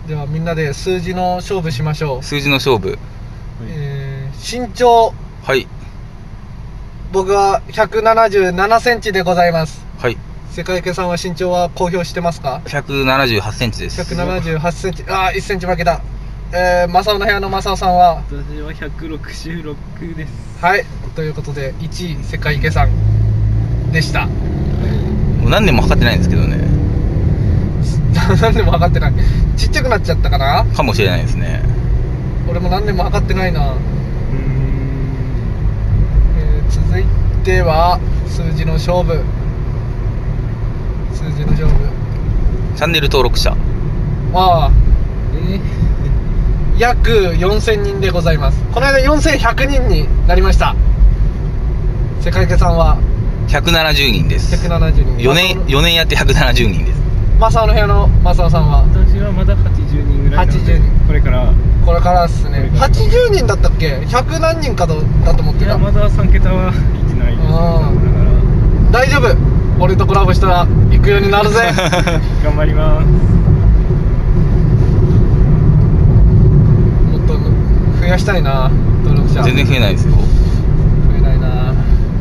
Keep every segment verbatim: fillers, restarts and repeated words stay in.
ではみんなで数字の勝負しましょう。 数字の勝負。 えー、身長。 はい。 僕はひゃくななじゅうななセンチでございます。 はい。 世界家さんは身長は公表してますか？ ひゃくななじゅうはちセンチです。 ひゃくななじゅうはちセンチ。ああ、いっセンチ負けた。えー、マサオの部屋のマサオさんは？ 私はひゃくろくじゅうろくです。 はい。ということで、いちい世界家さんでした。 もう何年も測ってないんですけどね。 何年も測ってない。ちっちゃくなっちゃったかな？ かもしれないですね。 俺も何年も測ってないな。うーん、えー、続いては数字の勝負。数字の勝負。 チャンネル登録者。 ああ、 えー、 約よんせんにんでございます。この間よんせんひゃくにんになりました。世界家さんはひゃくななじゅうにんです。 ひゃくななじゅうにん。 よねんよねんやってひゃくななじゅうにんです。 マサオの部屋のマサオさんは？ 私はまだはちじゅうにんぐらいなので、 はちじゅうにん。 これからこれからっすね。はちじゅうにんだったっけ？ひゃく何人かだと思ってた。 いや、まださんけたはいってないです。だから大丈夫、俺とコラボしたら行くようになるぜ。 頑張ります。 もっと増やしたいな、登録者。 全然増えないですよ。 増えないな。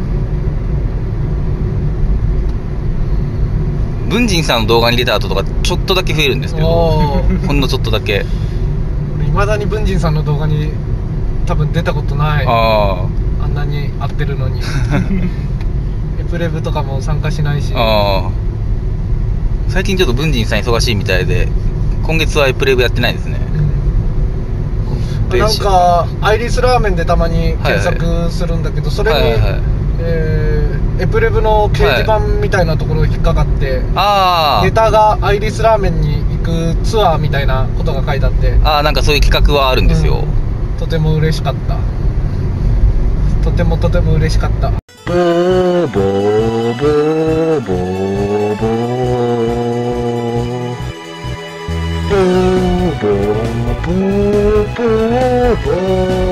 文人さんの動画に出た後とかちょっとだけ増えるんですけど、 おほんのちょっとだけ。 いまだに文人さんの動画に多分出たことない。 ああんなに合ってるのに。エプレブとかも参加しないし。 あああ、最近ちょっと文人さん忙しいみたいで、今月はエプレブやってないですね。 うん、なんかアイリスラーメンでたまに検索するんだけど、それに、はいはいはい、えー、エプレブの掲示板みたいなところ引っかかって、はい、ネタがアイリスラーメンに行くツアーみたいなことが書いてあって、 ああ、なんかそういう企画はあるんですよ。 うん、とても嬉しかった。とてもとても嬉しかった。ブーボーブーボーボーブーボーブーボーボー